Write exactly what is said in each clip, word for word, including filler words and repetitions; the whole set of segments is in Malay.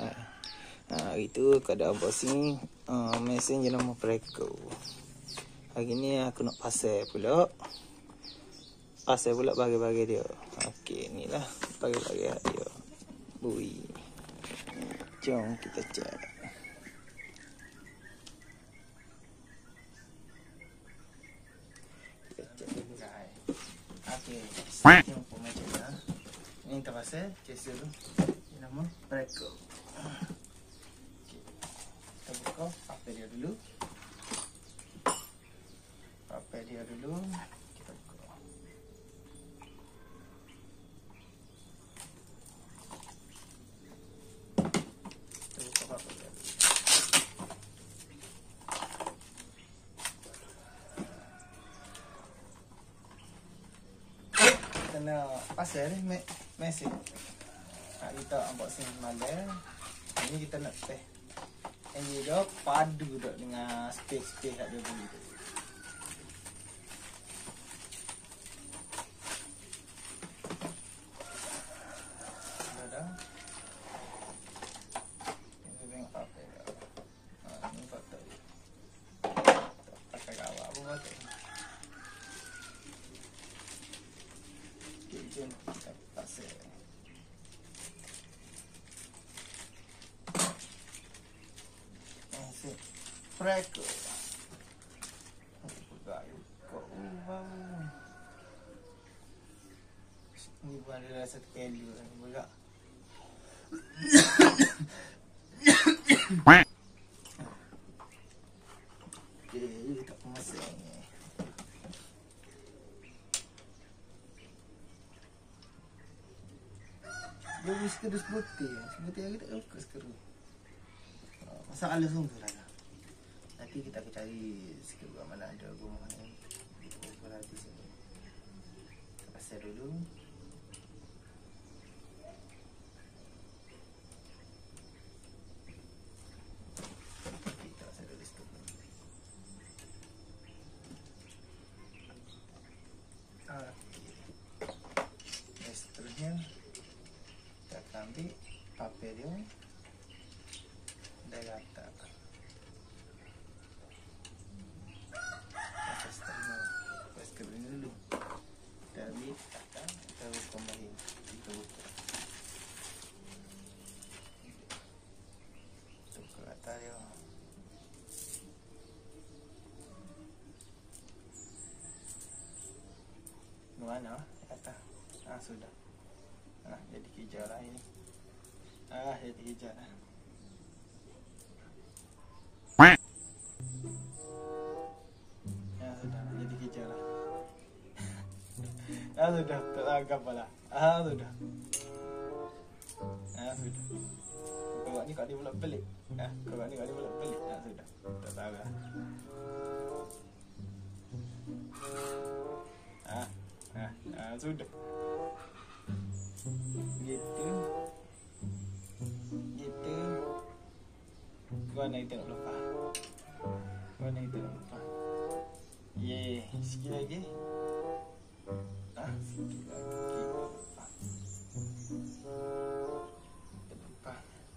lah. Ha, hari tu kada unboxing uh, mesin jenama Preco. Hari ni aku nak pasal pula. Pasal pula bagi-bagi dia. Okey, ni lah bagi-bagi dia. Bui. Jom kita cek. Kita cek dulu guys. Okey, jom pun macam ni lah. Ni kita pasal case dulu. Ini nama Preco. Kita buka papel dia dulu. Papel dia dulu. Kita buka. Kita buka papel dia. Kena pasal ni mesin. Kita unboxing malam. Ini kita nak test. Ini dia padu dak dengan space-space kat dia beli tu. Ada. Ini tengok apa dia. Ha, ni foto dia. Pakai kawat apa foto. Okey, jom kita pasal. Preco. Buka kok ubah. Ni bukan ada satu kali kan buka. Okey, kita pemasang ni. Dia mesti terus putih. Putih lagi tak buka sekarang. Masalah sungguh lah. Nanti kita akan cari sikit buat mana ada rumah ni. Rumah di sini. Kita pasal dulu. Kita pasal dulu situ. Okey. Seterusnya kita akan ambil papel dia. Dah letak. Dulu kita ambil kata kita kembali kita buka kita buka kata dia mana kata ah sudah ah jadi hijau lah ini ah jadi hijau lah. Ah sudah, tak anggap pula. Ah sudah. Ah sudah. Kau ni kau ni pula pelik. Ah, kau ni kau ni pula pelik. Ah sudah. Tak tahu lah. Ah, ah, ah sudah. Gitu. Gitu. Kau nak tengok lepas. Kau nak tengok lepas. Ye, sikit lagi. Ah, sikit lagi. Lupa.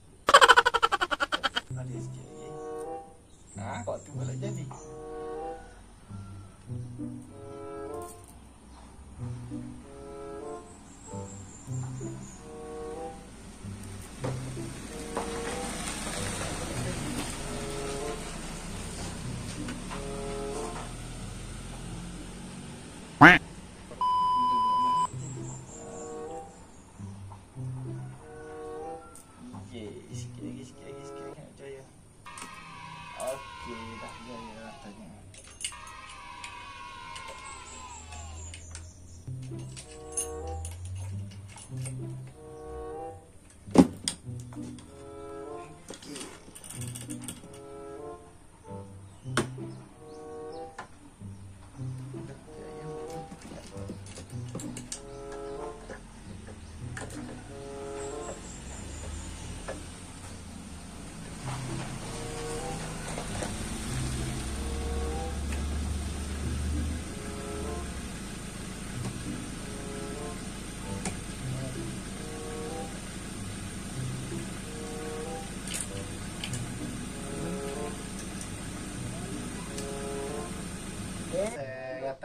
Ada sikit lagi. Ah, kok tu boleh jadi.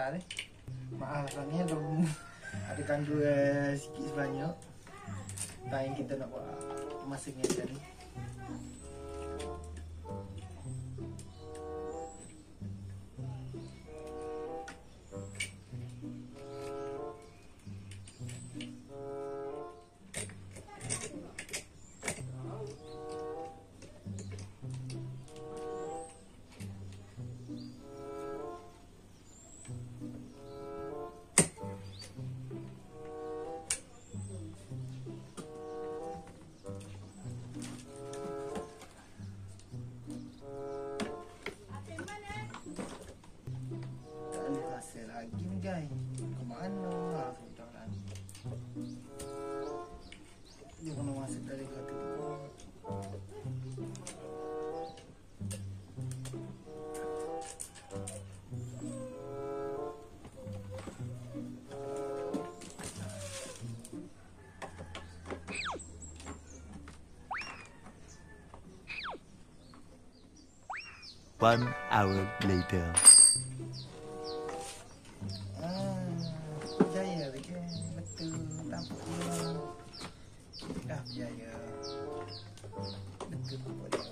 kata deh. Maaf soalnya belum ada gangguan sikit sebanyak. Time kita nak buat masaknya tadi. Lagi ni guys, kemana lah sudah lah. Dia kena masuk dari kata tu. One hour later. Dah biaya betul apa dia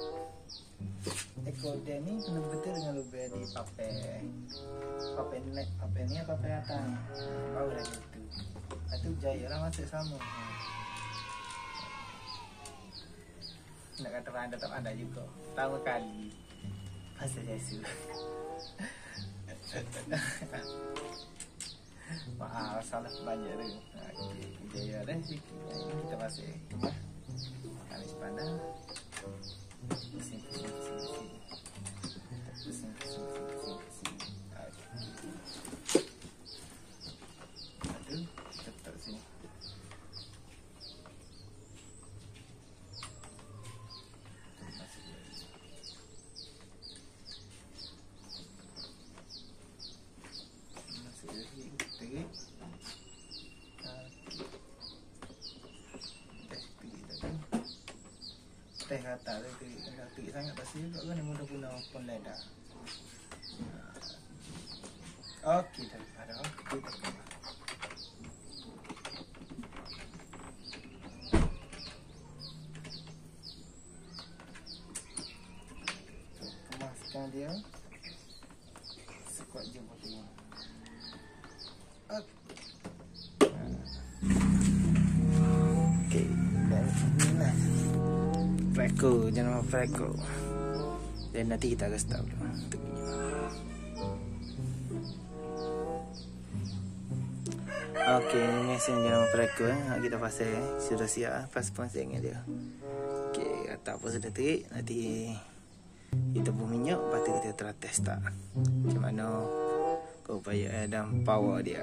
ekor dia ni kena betul dengan lebih di pape pape neck pape ni pape atas baru dah gitu itu jaya lah masuk sama nak kata anda tak ada juga pertama kali pasal Yesus. Maaf, salah banyak tu. Okey, jaya dah sikit. Kita masih rumah. Kami sepandang. Pusing, pusing, pusing, pusing. Pusing, pusing, pusing, pusing. Aduh, tetap sini. Teh kata tu tinggi sangat pasti juga kan yang mudah guna pun leda. Okey dah ada okey dah. Kemaskan dia sekuat je boleh. Okey, dan inilah Freco, jangan nama Freco. Dan nanti kita akan start dulu. Okey, ini mesin jangan nama Freco eh. Kita pasal eh. Sudah siap eh. Pas pasangnya dia. Okey, kata apa sudah terik. Nanti kita buang minyak. Lepas tu kita try test tak. Macam mana keupayaan dan power dia.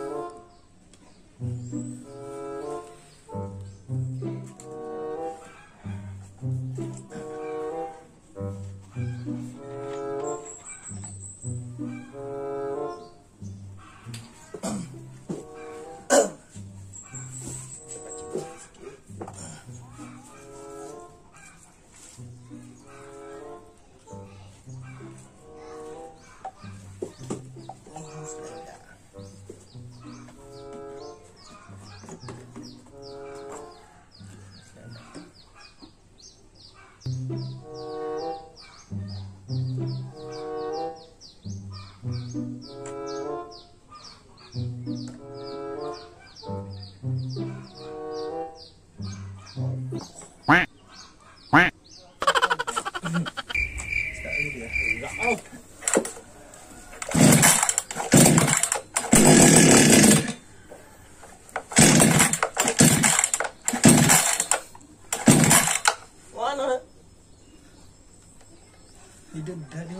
Hidup dah dia.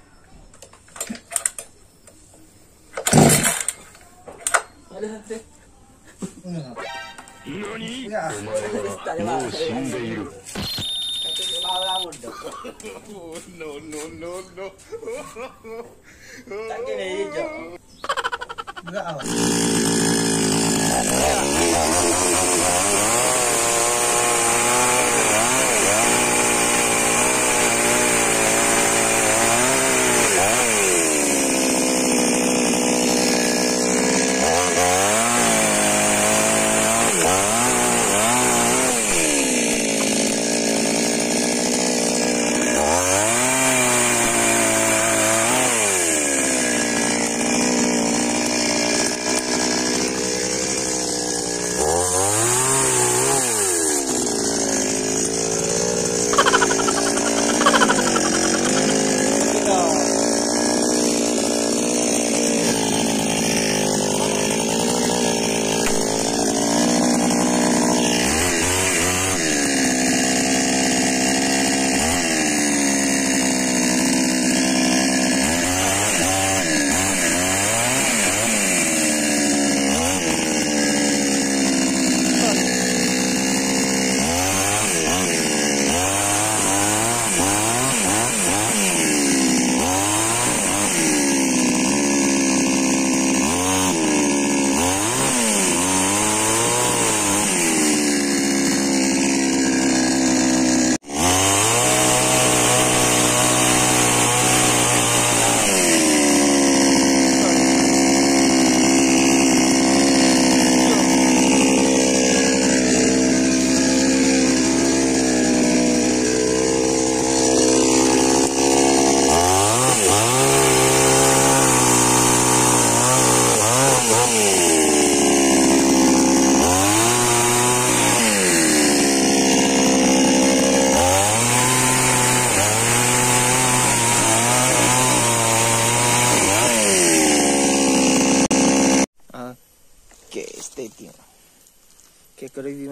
Ada ada. Nani? Ya. Mau sindairu. No no no no. Tak kena hijau. Enggak awak.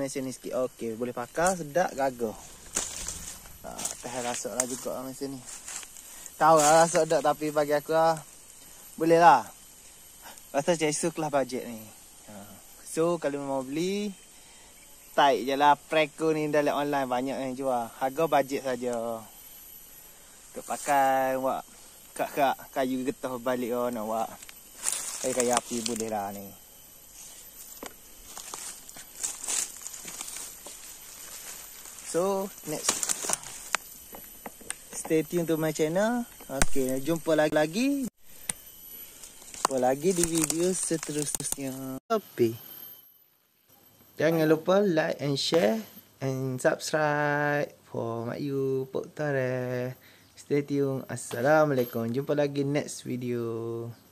mesin ni sikit. Okey, boleh pakai, sedap, gagah. Ha, tahan rasuk lah juga lah mesin ni. Tahu lah rasuk tak, tapi bagi aku lah, boleh lah. Rasa macam esok lah bajet ni. Ha. So, kalau mau beli, type je lah Preco ni dalam online, banyak yang jual. Harga bajet saja. Kau pakai, wak, kak-kak kayu getah balik oh, nak wak. Kayu-kayu api boleh lah ni. So, next. Stay tune to my channel. Okay, jumpa lagi-lagi. Jumpa lagi di video seterusnya. Tapi, jangan lupa like and share and subscribe for Mak Yu Pok Tare. Stay tune. Assalamualaikum. Jumpa lagi next video.